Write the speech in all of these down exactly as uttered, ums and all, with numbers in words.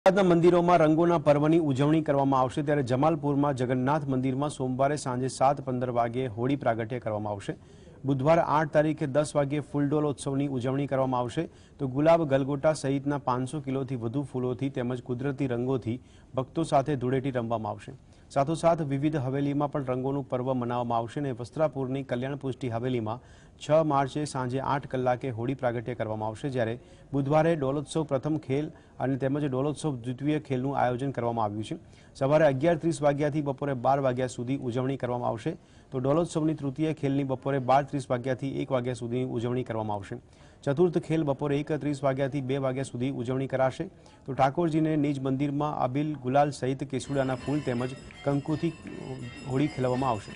અમદાવાદના મંદિરોમાં રંગોના પર્વની ઉજવણી કરવામાં આવશે ત્યારે જમાલપુરમાં જગન્નાથ મંદિરમાં સોમવારે સાંજે સાત પંદર વાગ્યે હોળી પ્રાગટ્ય કરવામાં આવશે। બુધવારે આઠ તારીખે દસ વાગ્યે ફૂલડોલ ઉત્સવની ઉજવણી કરવામાં આવશે તો ગુલાબ ગલગોટા સહિતના પાંચસો કિલોથી વધુ ફૂલોથી તેમજ કુદરતી રંગોથી ભક્તો સાથે ધૂળેટી રમવામાં આવશે। સાથોસાથ વિવિધ હવેલીમાં પણ રંગોનું પર્વ મનાવવામાં આવશે અને વસ્ત્રાપુરની કલ્યાણ પુષ્ટિ હવેલીમાં છ માર્ચે સાંજે આઠ કલાકે હોળી પ્રાગટ્ય કરવામાં આવશે જ્યારે બુધવારે ડોલોત્સવ પ્રથમ ખેલ અને તેમજ ડોલોત્સવ દ્વિતીય ખેલનું આયોજન કરવામાં આવ્યું છે। સવારે અગિયાર ત્રીસ વાગ્યાથી બપોરે બાર વાગ્યા સુધી ઉજવણી કરવામાં આવશે તો ડોલોત્સવની તૃતીય ખેલની બપોરે બાર ત્રીસ વાગ્યાથી એક વાગ્યા સુધી ઉજવણી કરવામાં આવશે। ચતુર્થ ખેલ બપોરે એક ત્રીસ વાગ્યાથી બે વાગ્યા સુધી ઉજવણી કરાશે તો ઠાકોરજીને નિજ મંદિરમાં અબીલ ગુલાલ સહિત કેસુડાના ફૂલ તેમજ કંકુથી હોળી ખેલવામાં આવશે।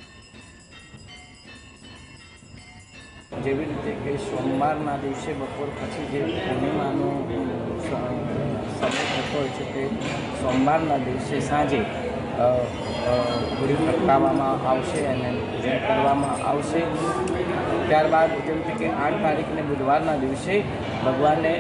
જેવી રીતે કે સોમવારના દિવસે બપોર પછી જે પૂર્ણિમાનો સમય થતો હોય છે તે સોમવારના દિવસે સાંજે હોળી પ્રગટાવવામાં આવશે અને પૂજન કરવામાં આવશે। ત્યારબાદ જેમ કે આઠ તારીખને બુધવારના દિવસે ભગવાનને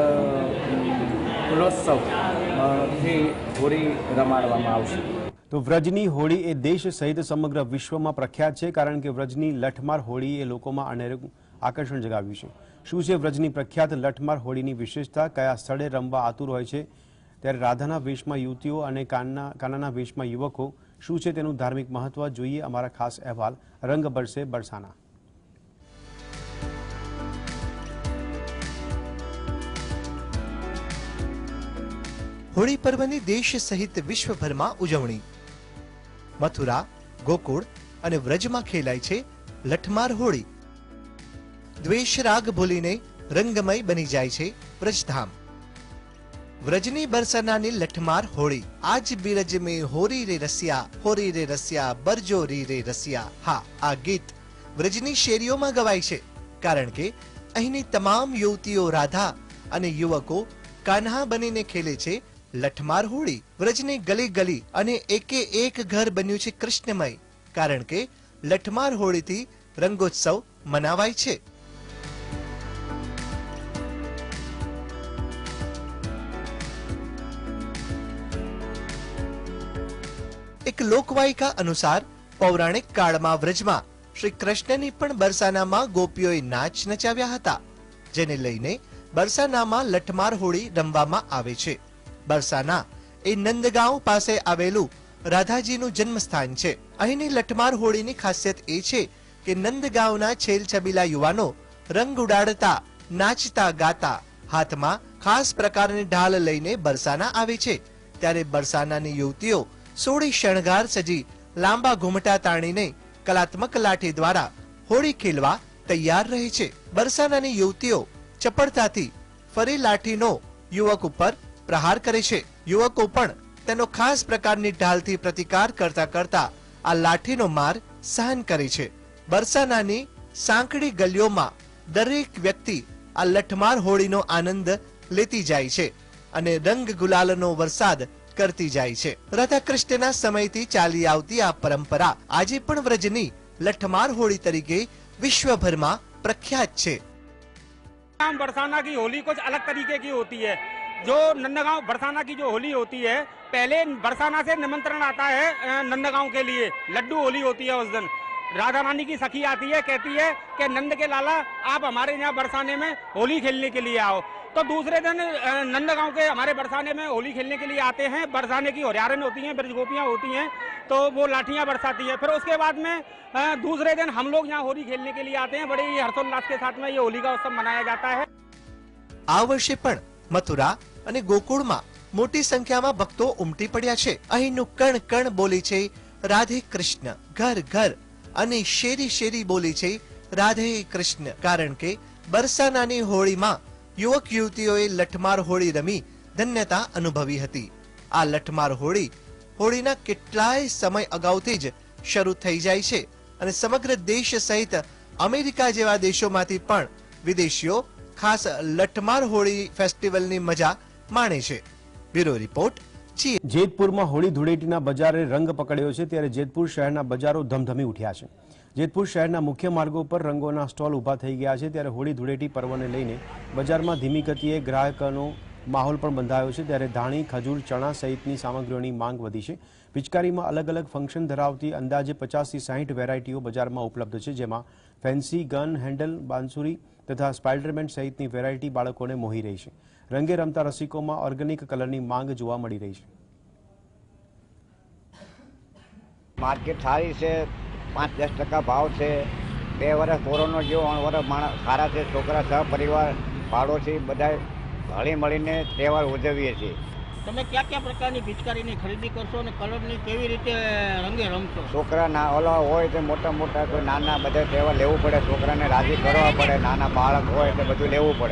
ફૂલોત્સવથી હોળી રમાડવામાં આવશે। તો વ્રજની હોળી એ દેશ સહિત સમગ્ર વિશ્વમાં પ્રખ્યાત છે કારણ કે વ્રજની લઠમાર હોળી એ લોકોમાં અનેરું આકર્ષણ જગાવ્યું છે। શું છે વ્રજની પ્રખ્યાત લઠમાર હોળીની વિશેષતા, કયા સ્થળે રમવા આતુર હોય છે ત્યારે રાધાના વેશમાં યુવતીઓ અને કાનના કાનાના વેશમાં યુવકો, શું છે તેનું ધાર્મિક મહત્વ, જોઈએ અમારા ખાસ અહેવાલ રંગ બરસે બરસાના। હોળી પર્વની દેશ સહિત વિશ્વભરમાં ઉજવણી। મથુરા, ગોકુળ અને વ્રજમાં ખેલાય છે લઠમાર હોળી। દ્વેષ રાગ ભૂલીને રંગમય બની જાય છે વ્રજધામ। વ્રજની બરસાનાની લઠમાર હોળી। આજ બિરજ में હોરી રે રસિયા, હોરી રે રસિયા બરજો રી રે રસિયા। હા, આ ગીત વ્રજની શેરીઓમાં ગવાય છે કારણ કે અહીંની તમામ યુવતીઓ રાધા અને યુવકો કાન્હા બનીને ખેલે છે લઠમાર હોળી। વ્રજની ગલી ગલી અને એકે એક ઘર બન્યું છે કૃષ્ણમય કારણ કે લઠમાર હોળીથી રંગોત્સવ મનાવાય છે। એક લોકવાયકા અનુસાર પૌરાણિક કાળમાં વ્રજમાં શ્રી કૃષ્ણની પણ બરસાનામાં ગોપીઓએ નાચ નચાવ્યા હતા જેને લઈને બરસાનામાં લઠમાર હોળી રમવામાં આવે છે। બરસાના એ નંદગાંવ પાસે આવેલું રાધાજીનું જન્મસ્થાન છે। અહીંની લઠમાર હોળીની ખાસિયત એ છે કે નંદગાંવના છેલછબીલા યુવાનો રંગ ઉડાડતા, નાચતા ગાતા હાથમાં ખાસ પ્રકારની ઢાલ લઈને બરસાના આવે છે ત્યારે બરસાનાની યુવતીઓ સોળી શણગાર સજી લાંબા ઘૂમટા તાણીને કલાત્મક લાઠી દ્વારા હોળી ખેલવા તૈયાર રહે છે। બરસાનાની યુવતીઓ ચપળતાથી ફરી લાઠીનો યુવક ઉપર પ્રહાર કરે છે। યુવકો પણ તેનો ખાસ પ્રકારની ઢાલથી પ્રતિકાર કરતા કરતા આ લાઠીનો માર સહન કરે છે। બરસાનાની સાંકડી ગલીઓમાં દરેક વ્યક્તિ આ લઠમાર હોળીનો આનંદ લેતી જાય છે અને રંગ ગુલાલનો વરસાદ કરતી જાય છે। રાધા કૃષ્ણના સમયથી ચાલી આવતી આ પરંપરા આજે પણ વ્રજની લઠમાર હોળી તરીકે વિશ્વભરમાં પ્રખ્યાત છે। बरसाना की होली कुछ अलग तरीके की होती है। जो नंदगांव बरसाना की जो होली होती है, पहले बरसाना से निमंत्रण आता है नंदगांव के लिए। लड्डू होली होती है उस दिन। राधा रानी की सखी आती है, कहती है कि नंद के लाला आप हमारे यहाँ बरसाने में होली खेलने के लिए आओ। तो दूसरे दिन नंदगांव के हमारे बरसाने में होली खेलने के लिए आते हैं। बरसाने की होरियारन होती हैं, ब्रज गोपियाँ होती हैं, तो वो लाठियाँ बरसाती है। फिर उसके बाद में दूसरे दिन हम लोग यहाँ होली खेलने के लिए आते हैं। बड़े ही हर्षोल्लास के साथ में ये होली का उत्सव मनाया जाता है। આ વર્ષે પણ મથુરા અને ગોકુળમાં મોટી સંખ્યામાં ભક્તો ઉમટી પડ્યા છે। અહીંનું કણ કણ બોલી છે રાધે કૃષ્ણ, ઘર ઘર અને શેરી શેરી બોલી છે રાધે કૃષ્ણ કારણ કે બરસાનાની હોળીમાં યુવક યુવતીઓએ લઠમાર હોળી રમી ધન્યતા અનુભવી હતી। આ લઠમાર હોળી હોળીના કેટલાય સમય અગાઉથી જ શરૂ થઈ જાય છે અને સમગ્ર દેશ સહિત અમેરિકા જેવા દેશોમાંથી પણ વિદેશીઓ ખાસ લઠમાર હોળી ફેસ્ટિવલની મજા માણે છે। Bureau report. જેતપુરમાં હોળી ધૂળેટીના બજારે રંગ પકડ્યો છે ત્યારે જેતપુર શહેરના બજારો ધમધમી ઉઠ્યા છે। જેતપુર શહેરના મુખ્ય માર્ગો પર રંગોના સ્ટોલ ઊભા થઈ ગયા છે ત્યારે હોળી ધૂળેટી પર્વને લઈને બજારમાં ધીમી ગતિએ ગ્રાહકોનો માહોલ પણ બંધાયો છે, ત્યારે ધાણી, ખજૂર, ચણા સહિતની સામગ્રીઓની માંગ વધી છે. પિચકારીમાં અલગ અલગ ફંક્શન ધરાવતી અંદાજે પચાસથી સાહીઠ વેરાયટીઓ બજારમાં ઉપલબ્ધ છે, જેમાં ફેન્સી, ગન હેન્ડલ, બાંસુરી તથા સ્પાઇડરમેન સહિતની વેરાયટી બાળકોને મોહી રહી છે. રંગે રમતા રસિકોમાં ઓર્ગેનિક કલરની માંગ જોવા મળી રહી છે. માર્કેટ સારી છે, પાંચ દસ ટકા ભાવ છે. બે વર્ષ કોરોના જેવો ત્રણ વર્ષ માણસ સારા છે. છોકરા સહ પરિવાર પાડોશી બધા હળી મળીને તહેવાર ઉજવીએ છીએ. તમે કયા કયા પ્રકારની પિચકારીની ખરીદી કરશો અને કલરની કેવી રીતે રંગે રમશો? છોકરા ના ઓલા હોય તો મોટા મોટા તો નાના બધા તહેવાર લેવું પડે, છોકરાને રાજી કરવા પડે. નાના બાળક હોય તો બધું લેવું પડે.